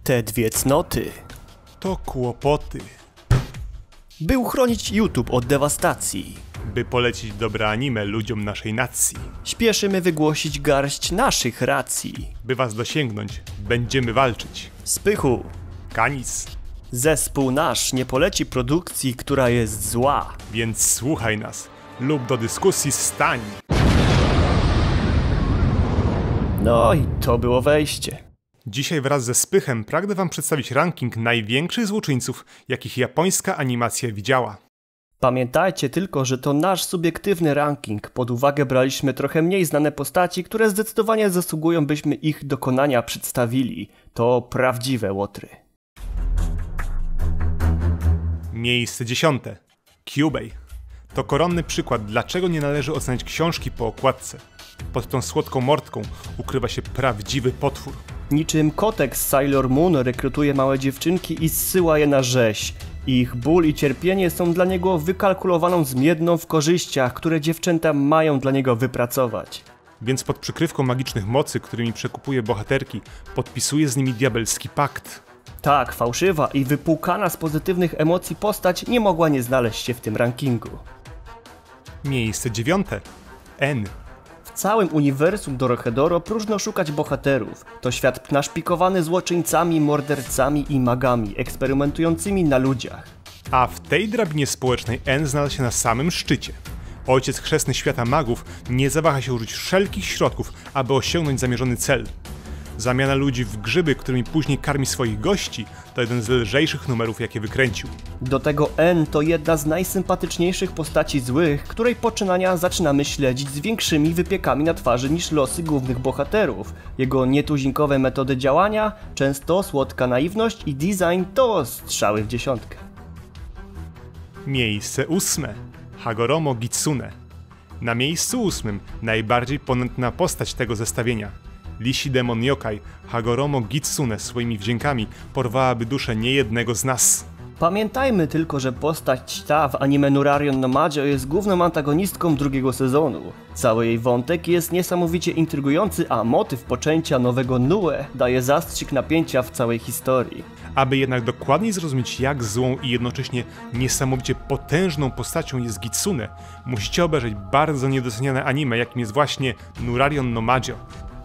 Te dwie cnoty. To kłopoty. By uchronić YouTube od dewastacji. By polecić dobre anime ludziom naszej nacji. Śpieszymy wygłosić garść naszych racji. By was dosięgnąć, będziemy walczyć. Spychu. Kanis. Zespół nasz nie poleci produkcji, która jest zła. Więc słuchaj nas lub do dyskusji stań. No i to było wejście. Dzisiaj wraz ze Spychem pragnę wam przedstawić ranking największych złoczyńców, jakich japońska animacja widziała. Pamiętajcie tylko, że to nasz subiektywny ranking. Pod uwagę braliśmy trochę mniej znane postaci, które zdecydowanie zasługują, byśmy ich dokonania przedstawili. To prawdziwe łotry. Miejsce 10. Kyubey. To koronny przykład, dlaczego nie należy oceniać książki po okładce. Pod tą słodką mordką ukrywa się prawdziwy potwór. Niczym kotek z Sailor Moon rekrutuje małe dziewczynki i zsyła je na rzeź. Ich ból i cierpienie są dla niego wykalkulowaną zmienną w korzyściach, które dziewczęta mają dla niego wypracować. Więc pod przykrywką magicznych mocy, którymi przekupuje bohaterki, podpisuje z nimi diabelski pakt. Tak, fałszywa i wypłukana z pozytywnych emocji postać nie mogła nie znaleźć się w tym rankingu. Miejsce 9. N. W całym uniwersum Dorohedoro próżno szukać bohaterów. To świat naszpikowany złoczyńcami, mordercami i magami, eksperymentującymi na ludziach. A w tej drabinie społecznej N znalazł się na samym szczycie. Ojciec chrzestny świata magów nie zawaha się użyć wszelkich środków, aby osiągnąć zamierzony cel. Zamiana ludzi w grzyby, którymi później karmi swoich gości, to jeden z lżejszych numerów, jakie wykręcił. Do tego N to jedna z najsympatyczniejszych postaci złych, której poczynania zaczynamy śledzić z większymi wypiekami na twarzy niż losy głównych bohaterów. Jego nietuzinkowe metody działania, często słodka naiwność i design to strzały w dziesiątkę. Miejsce 8. Hagoromo Gitsune. Na miejscu 8. najbardziej ponętna postać tego zestawienia. Lisi demon yokai Hagoromo Gitsune swoimi wdziękami porwałaby duszę niejednego z nas. Pamiętajmy tylko, że postać ta w anime Nurarion no Majo jest główną antagonistką drugiego sezonu. Cały jej wątek jest niesamowicie intrygujący, a motyw poczęcia nowego Nue daje zastrzyk napięcia w całej historii. Aby jednak dokładniej zrozumieć, jak złą i jednocześnie niesamowicie potężną postacią jest Gitsune, musicie obejrzeć bardzo niedoceniane anime, jakim jest właśnie Nurarion no Majo.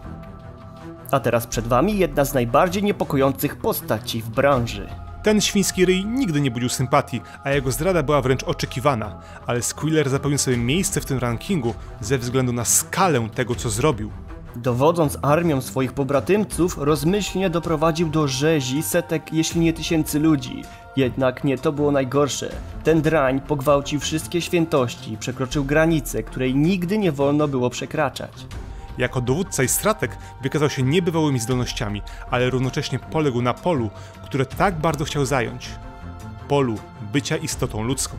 A teraz przed wami jedna z najbardziej niepokojących postaci w branży. Ten świński ryj nigdy nie budził sympatii, a jego zdrada była wręcz oczekiwana, ale Squealer zapewnił sobie miejsce w tym rankingu ze względu na skalę tego, co zrobił. Dowodząc armią swoich pobratymców, rozmyślnie doprowadził do rzezi setek, jeśli nie tysięcy ludzi. Jednak nie to było najgorsze. Ten drań pogwałcił wszystkie świętości, przekroczył granicę, której nigdy nie wolno było przekraczać. Jako dowódca i strateg wykazał się niebywałymi zdolnościami, ale równocześnie poległ na polu, które tak bardzo chciał zająć. Polu bycia istotą ludzką.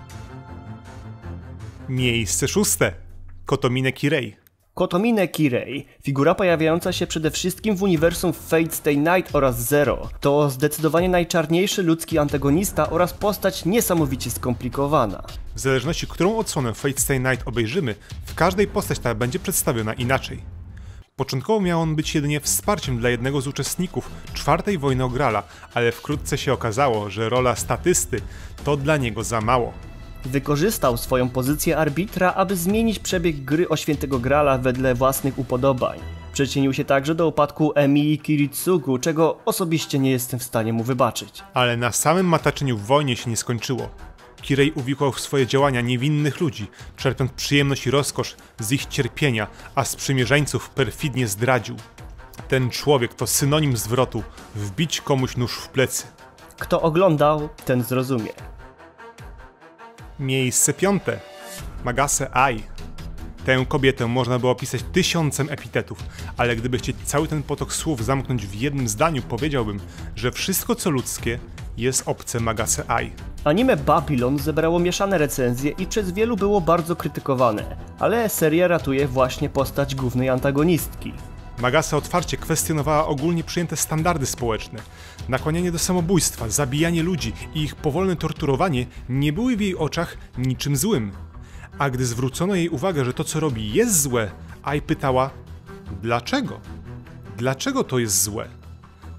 Miejsce 6. Kotomine Kirei. Kotomine Kirei, figura pojawiająca się przede wszystkim w uniwersum Fate Stay Night oraz Zero. To zdecydowanie najczarniejszy ludzki antagonista oraz postać niesamowicie skomplikowana. W zależności, którą odsłonę Fate Stay Night obejrzymy, w każdej postać ta będzie przedstawiona inaczej. Początkowo miał on być jedynie wsparciem dla jednego z uczestników czwartej wojny o Grala, ale wkrótce się okazało, że rola statysty to dla niego za mało. Wykorzystał swoją pozycję arbitra, aby zmienić przebieg gry o Świętego Grala wedle własnych upodobań. Przyczynił się także do upadku Emii Kiritsugu, czego osobiście nie jestem w stanie mu wybaczyć. Ale na samym mataczeniu w wojnie się nie skończyło. Kirei uwikłał w swoje działania niewinnych ludzi, czerpiąc przyjemność i rozkosz z ich cierpienia, a sprzymierzeńców perfidnie zdradził. Ten człowiek to synonim zwrotu wbić komuś nóż w plecy. Kto oglądał, ten zrozumie. Miejsce 5. Magase Ai. Tę kobietę można było opisać 1000 epitetów, ale gdyby chcieć cały ten potok słów zamknąć w jednym zdaniu, powiedziałbym, że wszystko co ludzkie jest obce Magase Ai. Anime Babylon zebrało mieszane recenzje i przez wielu było bardzo krytykowane, ale seria ratuje właśnie postać głównej antagonistki. Magase otwarcie kwestionowała ogólnie przyjęte standardy społeczne. Nakłanianie do samobójstwa, zabijanie ludzi i ich powolne torturowanie nie były w jej oczach niczym złym. A gdy zwrócono jej uwagę, że to co robi jest złe, Ai pytała: dlaczego? Dlaczego to jest złe?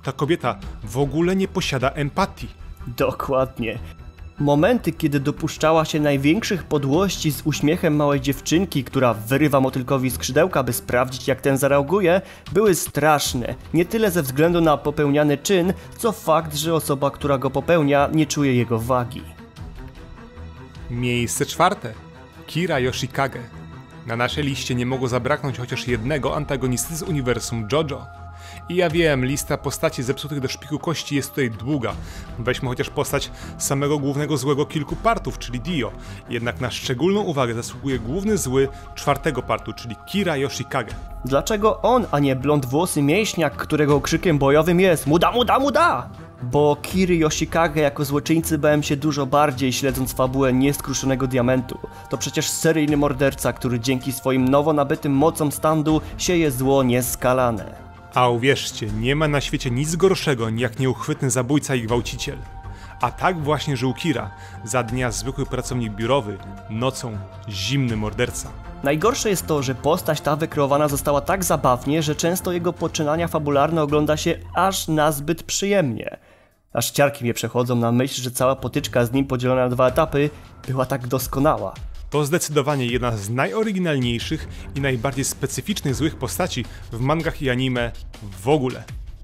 ta kobieta w ogóle nie posiada empatii. Dokładnie. Momenty, kiedy dopuszczała się największych podłości z uśmiechem małej dziewczynki, która wyrywa motylkowi skrzydełka, by sprawdzić, jak ten zareaguje, były straszne. Nie tyle ze względu na popełniany czyn, co fakt, że osoba, która go popełnia, nie czuje jego wagi. Miejsce czwarte. Kira Yoshikage. Na naszej liście nie mogło zabraknąć chociaż jednego antagonisty z uniwersum JoJo. I ja wiem, lista postaci zepsutych do szpiku kości jest tutaj długa. Weźmy chociaż postać samego głównego złego kilku partów, czyli Dio. Jednak na szczególną uwagę zasługuje główny zły czwartego partu, czyli Kira Yoshikage. Dlaczego on, a nie blondwłosy mięśniak, którego krzykiem bojowym jest muda, muda, muda? Bo Kiry Yoshikage jako złoczyńcy bałem się dużo bardziej, śledząc fabułę Nieskruszonego Diamentu. To przecież seryjny morderca, który dzięki swoim nowo nabytym mocom standu sieje zło nieskalane. A uwierzcie, nie ma na świecie nic gorszego jak nieuchwytny zabójca i gwałciciel. A tak właśnie żył Kira. Za dnia zwykły pracownik biurowy, nocą zimny morderca. Najgorsze jest to, że postać ta wykreowana została tak zabawnie, że często jego poczynania fabularne ogląda się aż nazbyt przyjemnie. Aż ciarki mnie przechodzą na myśl, że cała potyczka z nim podzielona na 2 etapy była tak doskonała. To zdecydowanie jedna z najoryginalniejszych i najbardziej specyficznych złych postaci w mangach i anime w ogóle.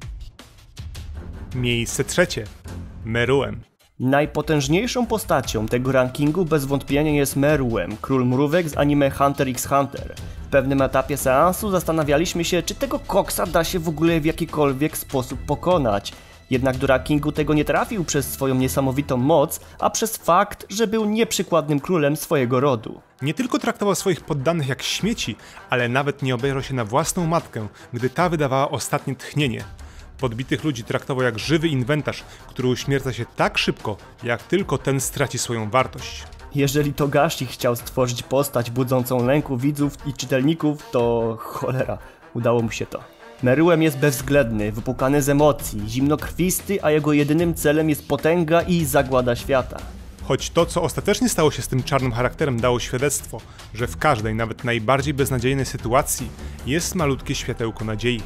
Miejsce trzecie. Meruem. Najpotężniejszą postacią tego rankingu bez wątpienia jest Meruem, król mrówek z anime Hunter x Hunter. W pewnym etapie seansu zastanawialiśmy się, czy tego koksa da się w ogóle w jakikolwiek sposób pokonać. Jednak do rankingu tego nie trafił przez swoją niesamowitą moc, a przez fakt, że był nieprzykładnym królem swojego rodu. Nie tylko traktował swoich poddanych jak śmieci, ale nawet nie obejrzał się na własną matkę, gdy ta wydawała ostatnie tchnienie. Podbitych ludzi traktował jak żywy inwentarz, który uśmierca się tak szybko, jak tylko ten straci swoją wartość. Jeżeli Togashi chciał stworzyć postać budzącą lęku widzów i czytelników, to cholera, udało mu się to. Meruem jest bezwzględny, wypłukany z emocji, zimnokrwisty, a jego jedynym celem jest potęga i zagłada świata. Choć to, co ostatecznie stało się z tym czarnym charakterem, dało świadectwo, że w każdej, nawet najbardziej beznadziejnej sytuacji jest malutkie światełko nadziei.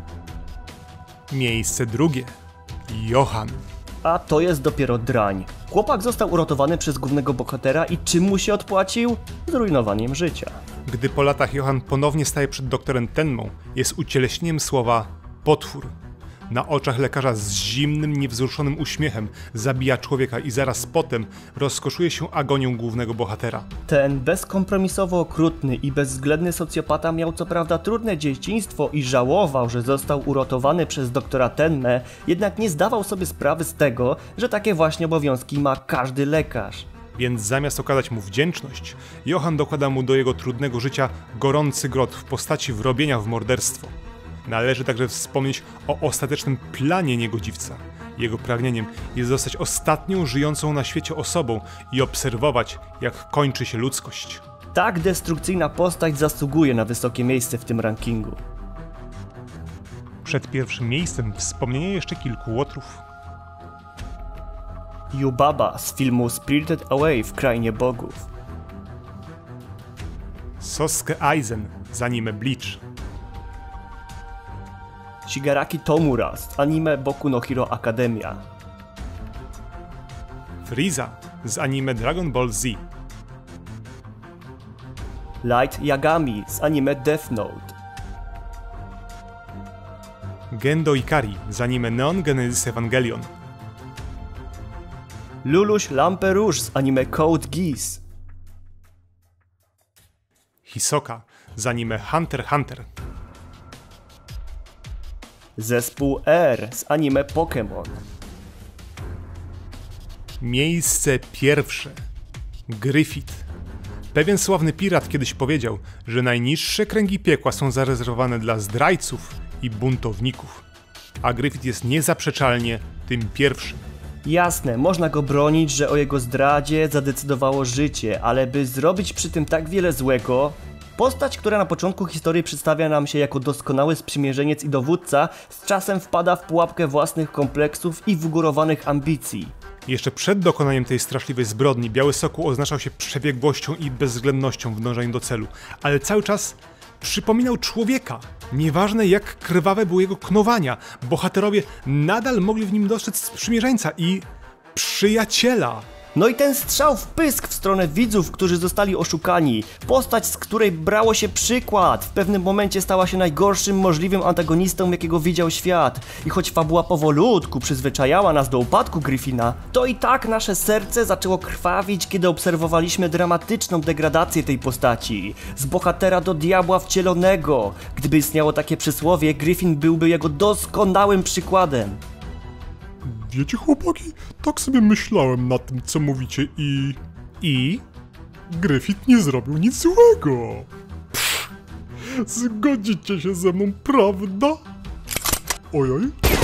Miejsce drugie. Johan. A to jest dopiero drań. Chłopak został uratowany przez głównego bohatera i czym mu się odpłacił? Zrujnowaniem życia. Gdy po latach Johan ponownie staje przed doktorem Tenmą, jest ucieleśnieniem słowa potwór. Na oczach lekarza z zimnym, niewzruszonym uśmiechem zabija człowieka i zaraz potem rozkoszuje się agonią głównego bohatera. Ten bezkompromisowo okrutny i bezwzględny socjopata miał co prawda trudne dzieciństwo i żałował, że został uratowany przez doktora Tenmę, jednak nie zdawał sobie sprawy z tego, że takie właśnie obowiązki ma każdy lekarz. Więc zamiast okazać mu wdzięczność, Johan dokłada mu do jego trudnego życia gorący grot w postaci wrobienia w morderstwo. Należy także wspomnieć o ostatecznym planie niegodziwca. Jego pragnieniem jest zostać ostatnią żyjącą na świecie osobą i obserwować, jak kończy się ludzkość. Tak destrukcyjna postać zasługuje na wysokie miejsce w tym rankingu. Przed pierwszym miejscem wspomnienie jeszcze kilku łotrów. Yubaba z filmu Spirited Away w Krainie Bogów. Sosuke Aizen z anime Bleach. Shigaraki Tomura z anime Boku no Hero Academia. Frieza z anime Dragon Ball Z. Light Yagami z anime Death Note. Gendo Ikari z anime Neon Genesis Evangelion. Luluś Lamperouge z anime Code Geass. Hisoka z anime Hunter x Hunter. Zespół R z anime Pokémon. Miejsce pierwsze. Griffith. Pewien sławny pirat kiedyś powiedział, że najniższe kręgi piekła są zarezerwowane dla zdrajców i buntowników. A Griffith jest niezaprzeczalnie tym pierwszym. Jasne, można go bronić, że o jego zdradzie zadecydowało życie, ale by zrobić przy tym tak wiele złego... Postać, która na początku historii przedstawia nam się jako doskonały sprzymierzeniec i dowódca, z czasem wpada w pułapkę własnych kompleksów i wygórowanych ambicji. Jeszcze przed dokonaniem tej straszliwej zbrodni Biały Sokół oznaczał się przebiegłością i bezwzględnością w dążeniu do celu, ale cały czas przypominał człowieka. Nieważne jak krwawe były jego knowania, bohaterowie nadal mogli w nim dostrzec sprzymierzeńca i przyjaciela. No i ten strzał w pysk w stronę widzów, którzy zostali oszukani. Postać, z której brało się przykład. W pewnym momencie stała się najgorszym możliwym antagonistą, jakiego widział świat. I choć fabuła powolutku przyzwyczajała nas do upadku Griffina, to i tak nasze serce zaczęło krwawić, kiedy obserwowaliśmy dramatyczną degradację tej postaci. Z bohatera do diabła wcielonego. Gdyby istniało takie przysłowie, Griffin byłby jego doskonałym przykładem. Wiecie, chłopaki, tak sobie myślałem nad tym, co mówicie I? Griffith nie zrobił nic złego. Zgodzicie się ze mną, prawda? Ojoj.